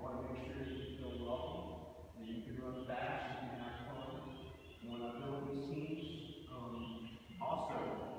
want to make sure that you feel welcome, that you can run fast, you can have fun. And when I build these teams, also,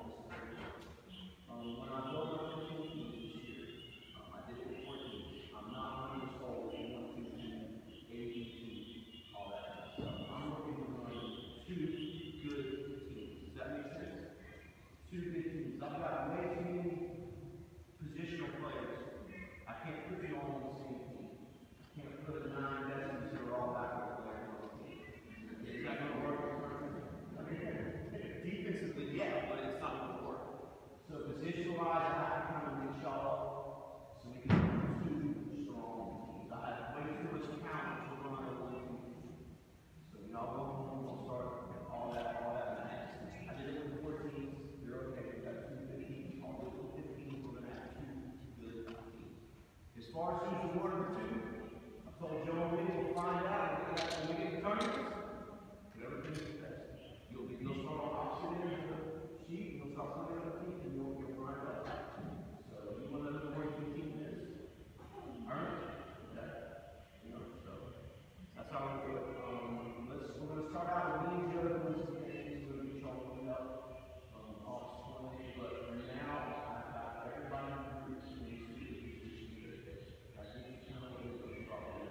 when I build up 15 teams this year, I did it with 14. I'm not running this whole 1, 2, 3, 18, all that kind of stuff. I'm looking to run 2 good teams. Does that make sense? 2 good teams. I've got way too many positional players. I can't put them all on the same team. I can't put 9 veterans who are all backup players on the team. Is that going to work? Defensively, yeah, but it's not going to work. So positional-wise, I have to kind of mix y'all up so we can have 2 strong teams. I have way too much talent to run on 1 team. So y'all go home, we'll start all that math. I did it with 4 teams. You're okay. We've got 2 good teams. All the 15, we're going to have 2 good teams. As far as who's the war number 2, I told Joe and Lee we'll find out when we get the tournaments. Whatever things is best. You'll start on opposite ends of the sheet, you'll start playing other teams, and you'll run it up. So you want to know where your team is? Earn it. Okay. You know, so that's how we do it. We're going to start out with these other ones. We're going to get y'all cleaned up off 20, but for now, I've got everybody in the group to make sure that this is I think it's kind of a little problem.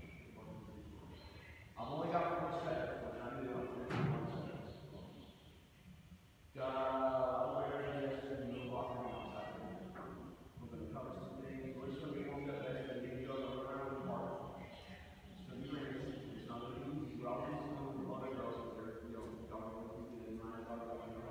I've only got 4 seconds, but I do have 1 second. Where is the new walking outside? We're going to cover some things. We're just going to get one step better and then go around the park. So you ready? It's not going to be easy. We're all going to do a lot of girls up there. You know, y'all are going to be in line, y'all are going to be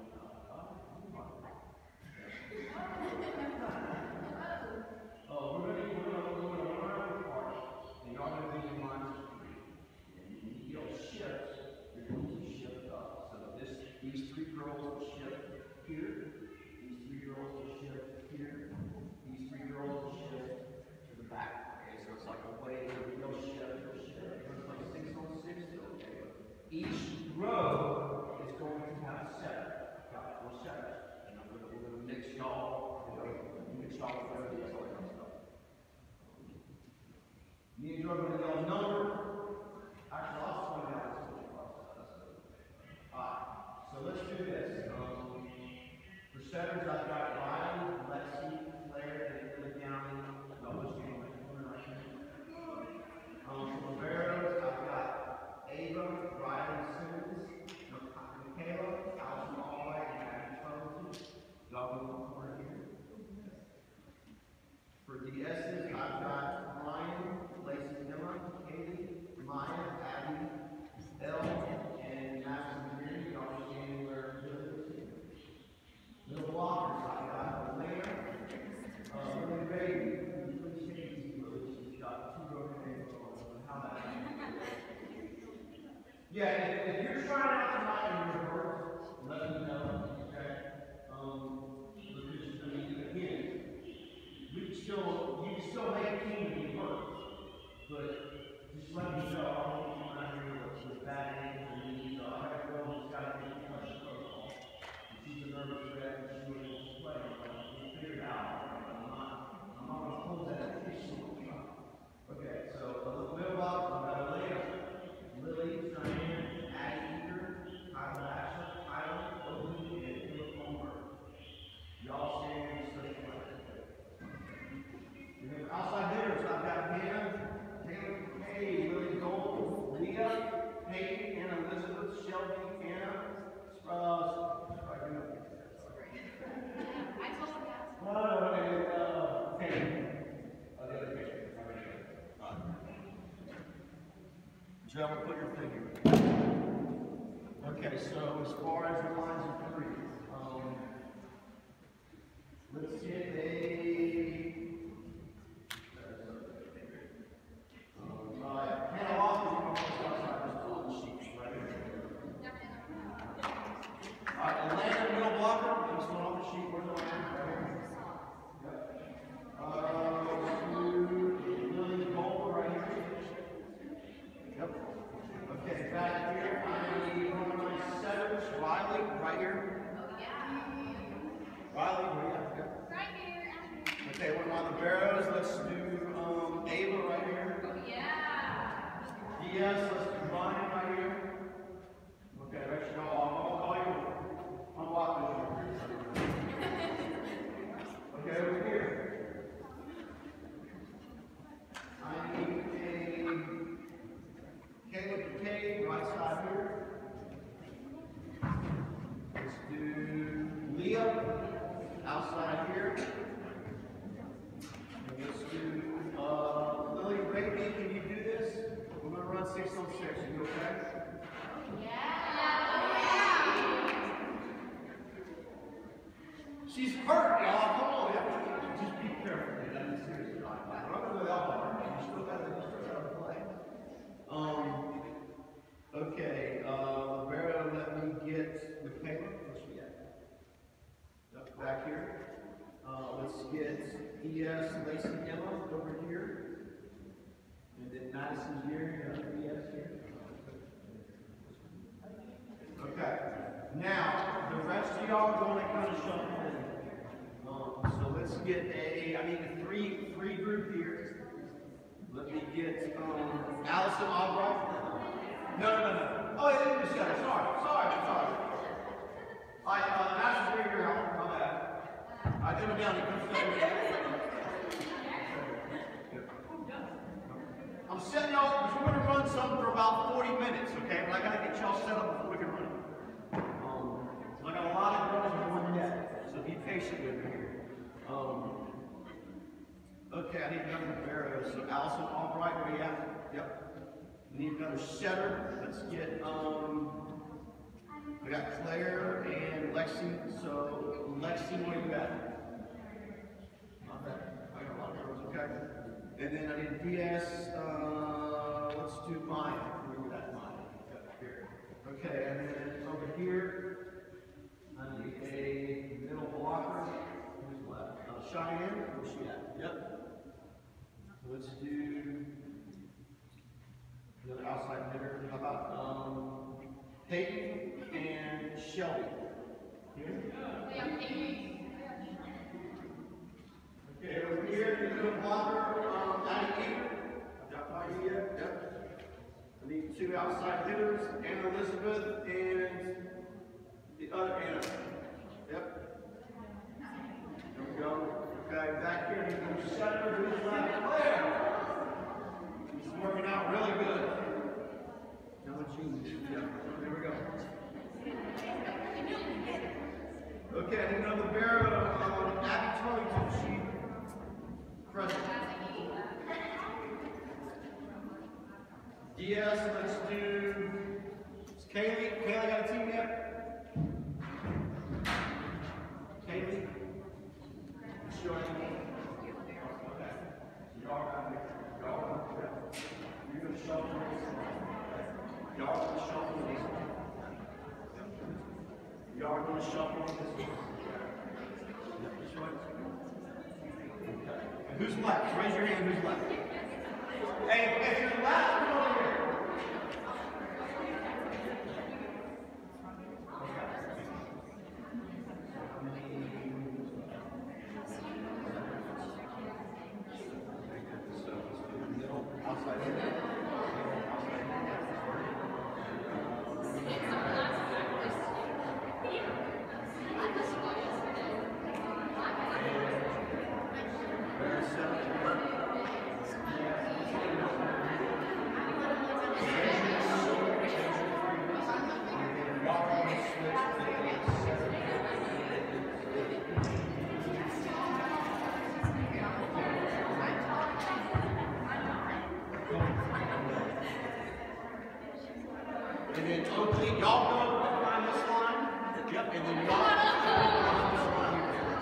we're going to run around the park, and y'all are going to be in line for 3. And you'll shift. You're going to shift up. So these 3 girls will shift here. These 3 girls will shift here. These 3 girls will shift to the back. Okay, so it's like a wave. You'll shift. It's like 6 on 6. Okay. Each row is going to have 7. Got 4 7. And we're going to mix y'all. Mix y'all with everything else. Me and Joe are going to yell number. Actually, I'll just point out this process. Alright, so let's do this. For setters, I've got Riley, Lexi, Claire, and Billy Downey. Y'all just getting my corner right here. For Liberos, I've got Ava, Riley Simmons, Michaela, Allison Albright, and Abby Charlton. Y'all go in the corner here. For DS's, I've got Ryan, Lacey, Emma, Kaylee, Maya, Abby, Elle, and Madison Green. Y'all just standing where Billy is. Middle blockers, I've got Elena, Lily Baby. Please change these Lily. She's got 2 broken ankles on how that happens. Yeah, if you're trying out tonight and you're hurt, let me know. Okay? Because, I mean, again, you can still make a team and be hurt. But just let me know. I don't want you out here with bad ankles and knees. I have a girl who's got a concussion protocol. And she's a nervous wreck and she wouldn't want to play. We'll figure it out. I'm not going to close that issue. Okay, so the mailbox, we've got Elena, Lily, Cheyenne, Addie Eager, Tyler Asher, Tyler, Oakley, and Philip Homer. Y'all stand in the special way. And then outside hitters, I've got Hannah, Taylor, Kay, Lily Gold, Leah, Peyton, and Elizabeth, Shelby, Anna, I told you that. Peyton. The other Peyton. Joe, put your finger. Okay, so as far as the lines of 3, let's get Hannah Walker, on the sheet, right here. Alright, Atlanta, middle blocker, this one off the sheet, where's Atlanta? Right here. Yep. Lily Gold, right here. Yep. Okay, back here, I need one of my setters, Riley, right here. DS, let's combine it right here. Okay, let's go. I'll call you. I'll walk this. Okay, over here. I need a Caleb K, right side here. Let's do Leah, outside here. And let's do Lily Brady, can you do this? We're going to run 6 on 6. Are you okay? She's hurt, y'all. Come on. Just be careful. I'm serious. I'm not going to go that hard. You still got to play. Okay. Vera, let me get the paper. Where's she at? Up back here. Let's get ES Lacey Emma over here. And then Madison here. ES here. Okay. Now, the rest of y'all are going to kind of shuffle in. So let's get I need a three group here. Let me get Allison Albright. No. Oh, I didn't just say it. Sorry. All right, Madison, bring your help. My bad. I did it down. I'm setting y'all, because we're going to run some for about 40 minutes, okay? But I got to get y'all set up before we can run it. I got a lot of girls in one yet, so be patient with me here. Okay, I need another Barrow. So Allison Albright, where you at? Yep. I need another setter. Let's get, we got Claire and Lexi. So Lexi, where you at? Not bad. I got a lot of girls, okay? And then I need DS, let's do Maya. Where you at, Maya? Here. Okay, and then over here, I need a middle blocker. Who's left? Cheyenne, where's she at? Yep. Let's do another outside hitter. How about Peyton and Shelby? Here? Okay, over here, the middle blocker, Addie Eater. Got my idea? Yep. I need 2 outside hitters, Anna Elizabeth and the other Anna. Yep. There we go. Okay, back here, he's going to setter. Who's left? Claire. He's working out really good. Now what you do? Yep. There we go. Okay, I need another Barrow. Abby Torrington, she present. DS, let's do. Is Kaylee? Kaylee got a team yet? Kaylee? Sure. Okay. Y'all got me. You're going to shuffle this. Y'all are going to shuffle this. Y'all are going to shuffle this. Okay. And who's left? Raise your hand. Who's left? Hey, if you're left, come over here. And then totally, y'all go behind this line. Yep, and then y'all behind this line.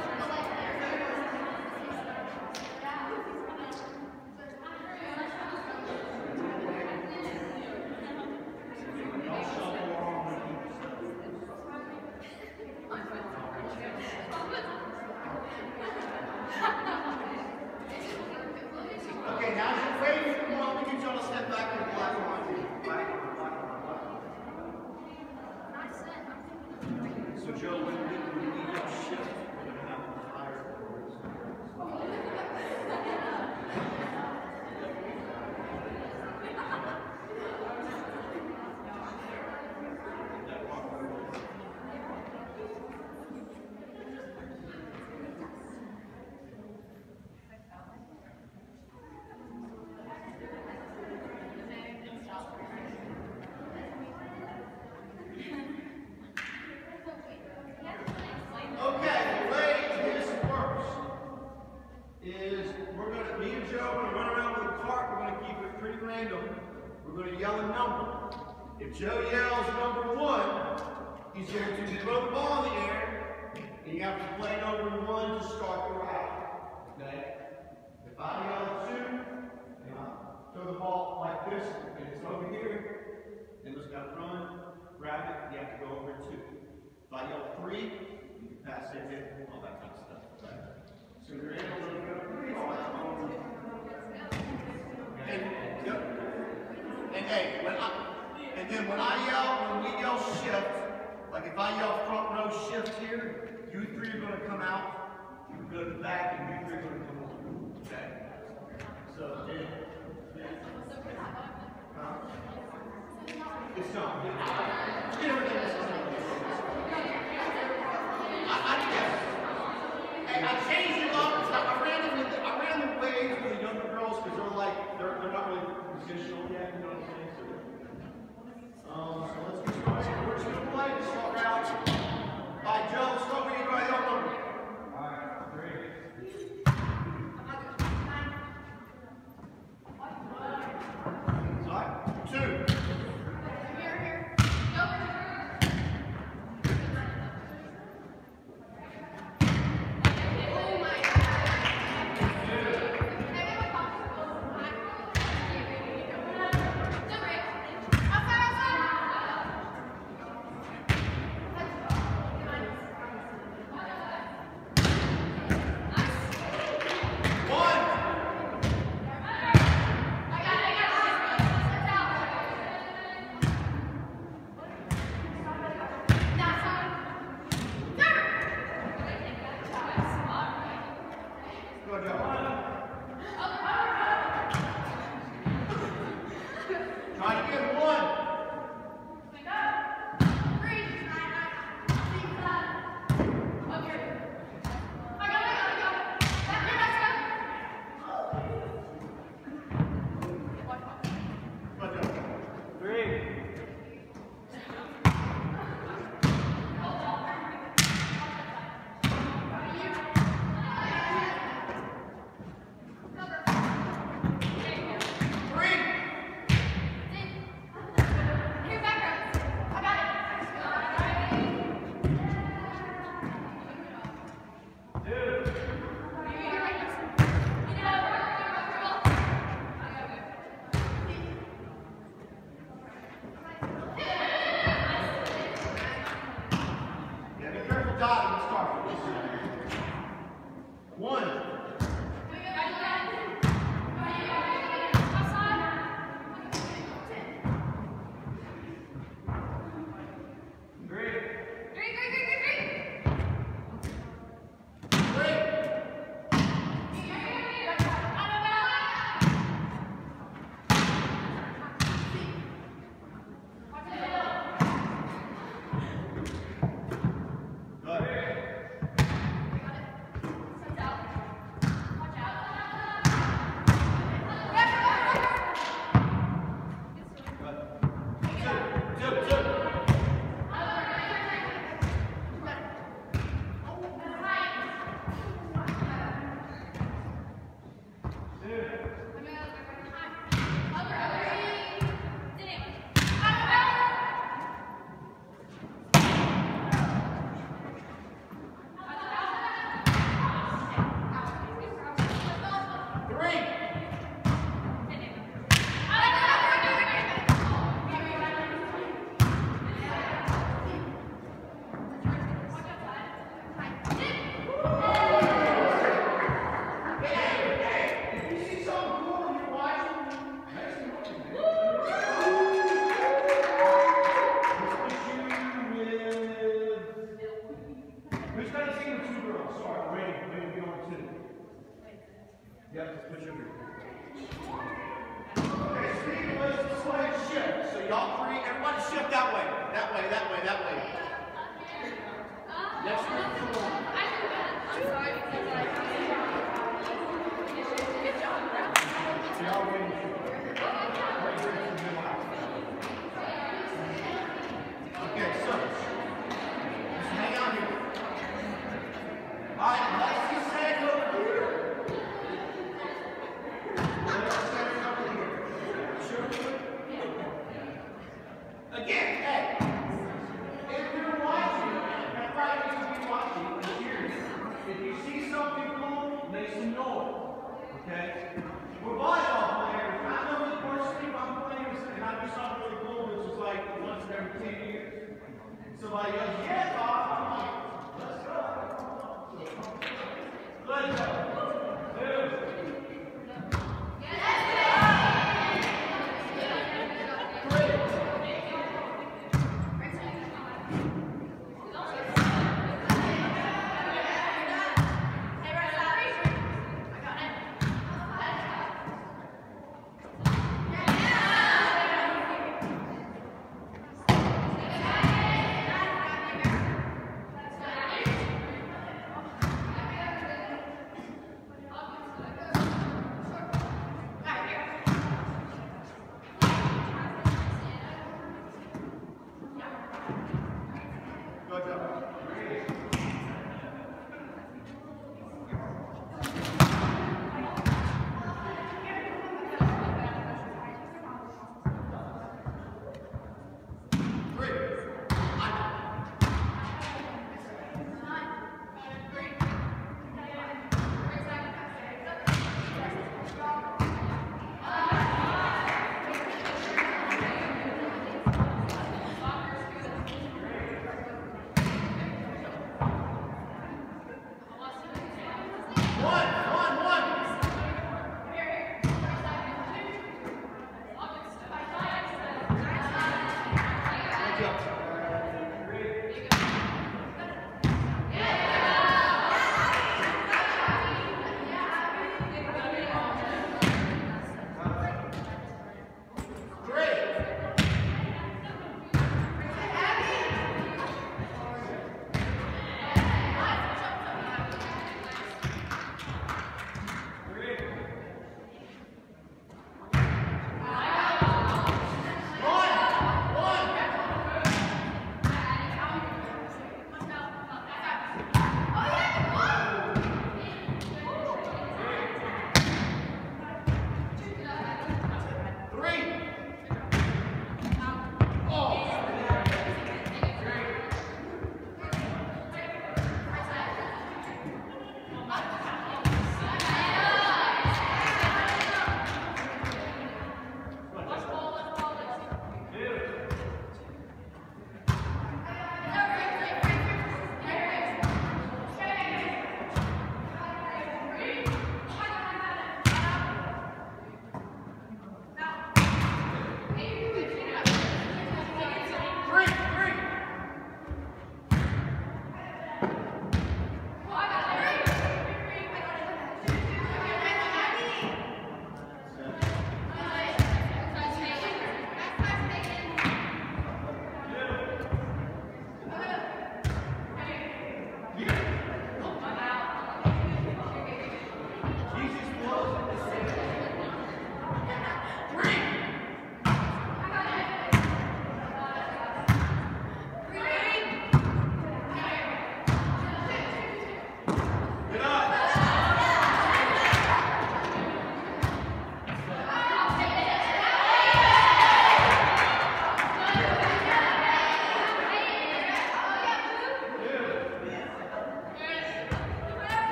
Y'all shuffle along with me. Okay, now as you're ready to come up, we need y'all to step back to the black line. So Joe, If Joe yells number 1, he's going to throw the ball in the air, and you have to play number 1 to start the route. Okay? If I yell 2, and I throw the ball like this, and it's over here, then it's got to run, grab it, you have to go over 2. If I yell 3, you can pass it in, all that kind of stuff. Okay? So you're able to go 3 all that. And hey, and then when we yell shift, like if I yell front row shift here, you 3 are going to come out, you go to the back, and you 3 are going to come on. Okay? So, it's not. I changed it up. I ran the waves with the younger girls because they're not really positional yet. You know what I'm saying? So let's get started. We're just going to play this start out. All right, Joe, let's start with you. Go ahead, number. All right, 3. All right, 2.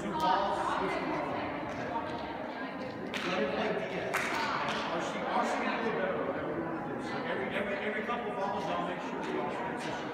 2 balls, switch them over. Let her play DS. Or she can do it better, whatever you want to do. So every couple of balls, I'll make sure the offense is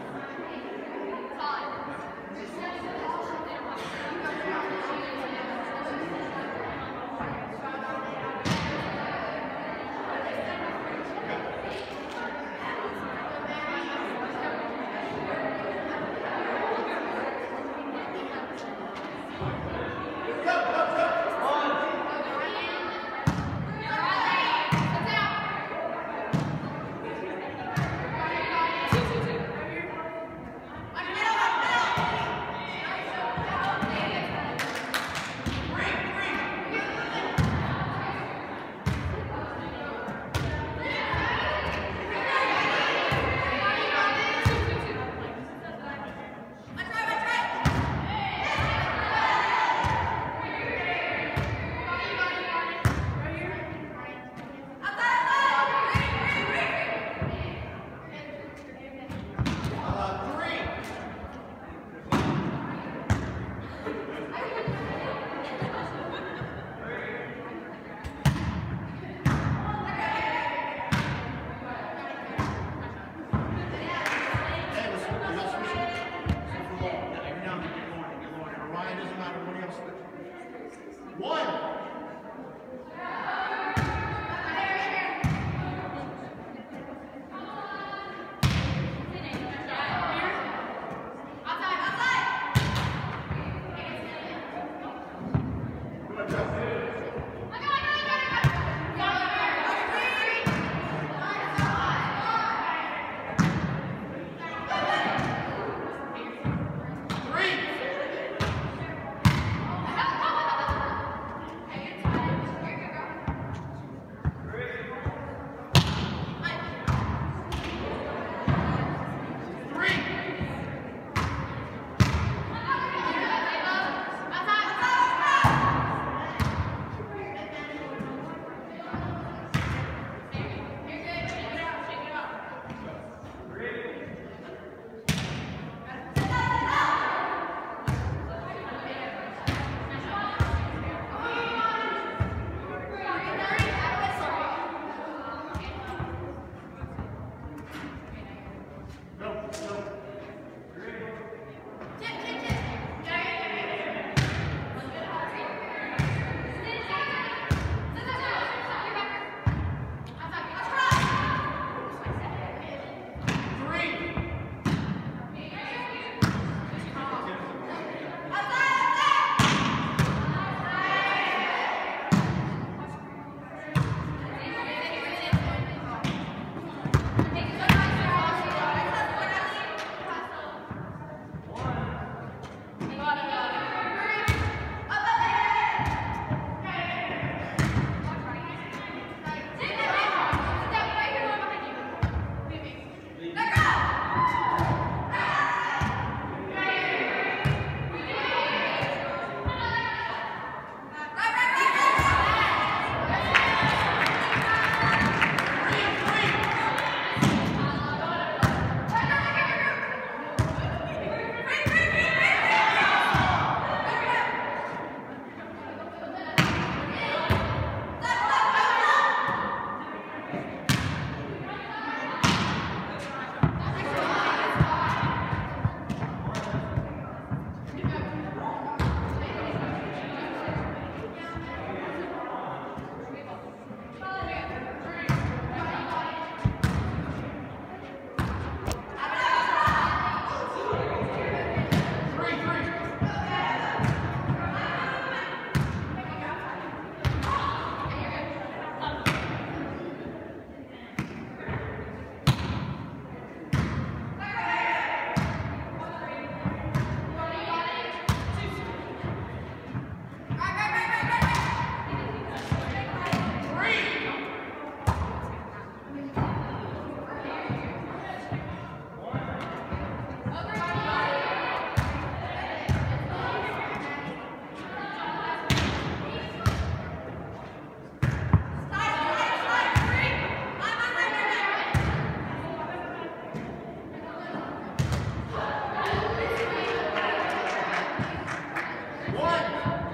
One.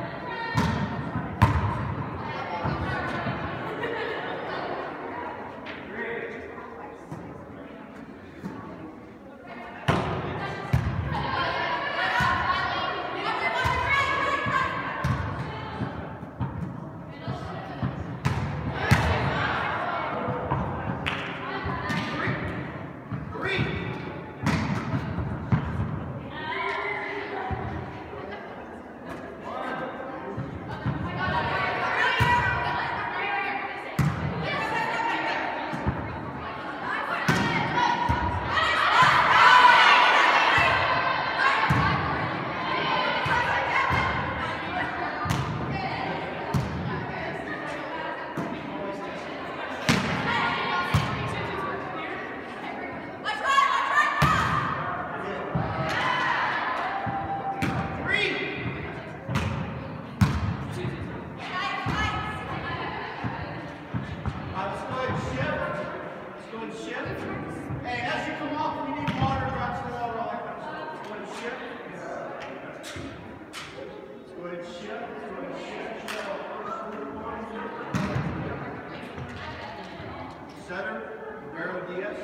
Let's go ahead and shift. Let's go ahead and shift. Setter, Romero Diaz.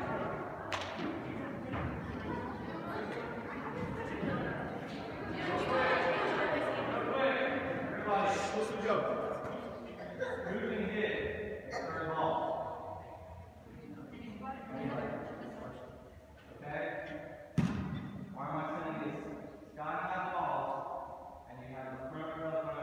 What's the joke? Moving hit, third ball. Okay? Why am I saying this? Sky high balls, and you have the front row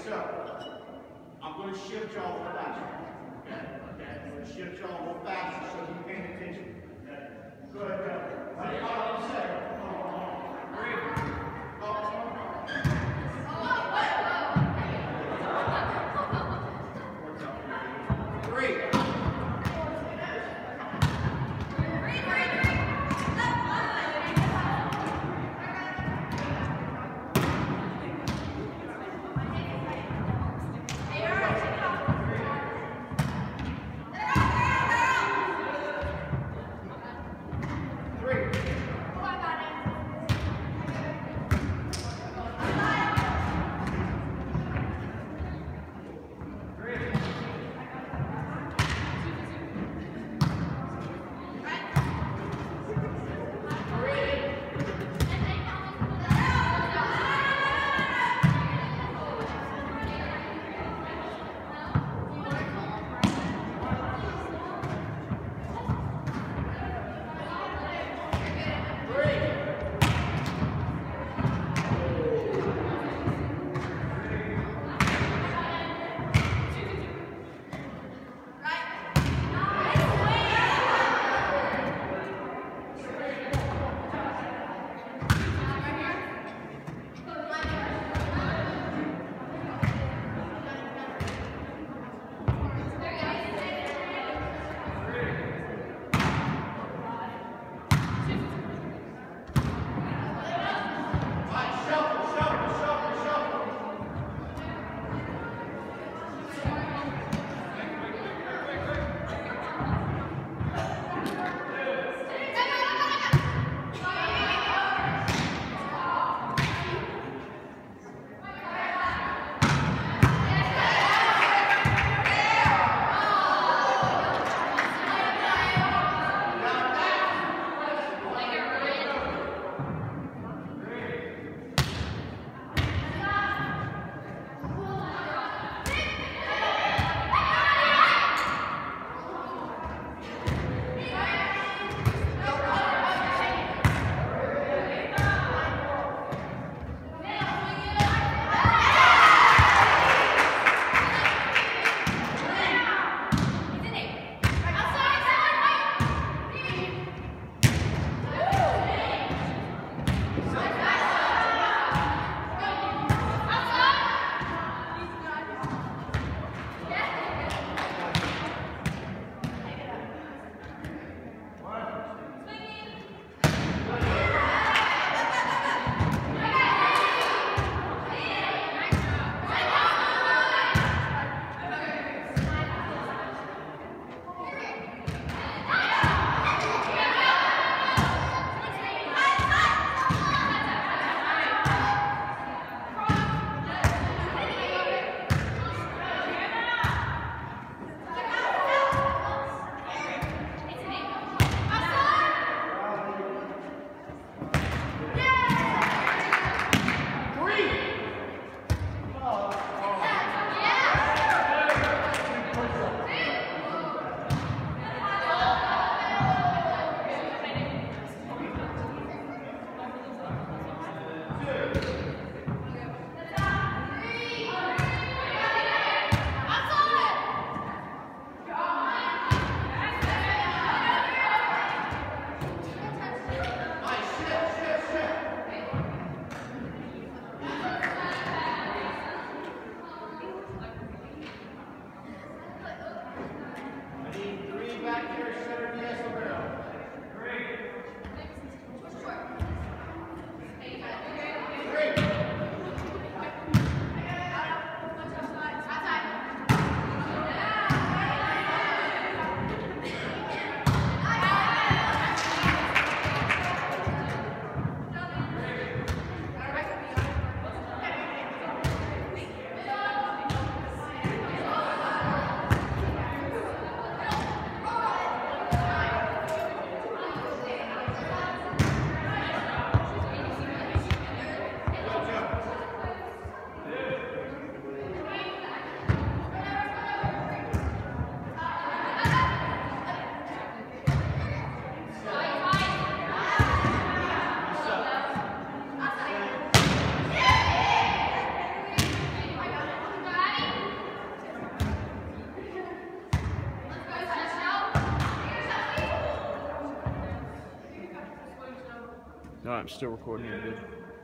so I'm going to shift y'all a little faster. Okay? I'm going to shift y'all a little faster so you're paying attention. Okay? Go ahead, go. Ready? All I'm saying. Three. I'm still recording here, dude.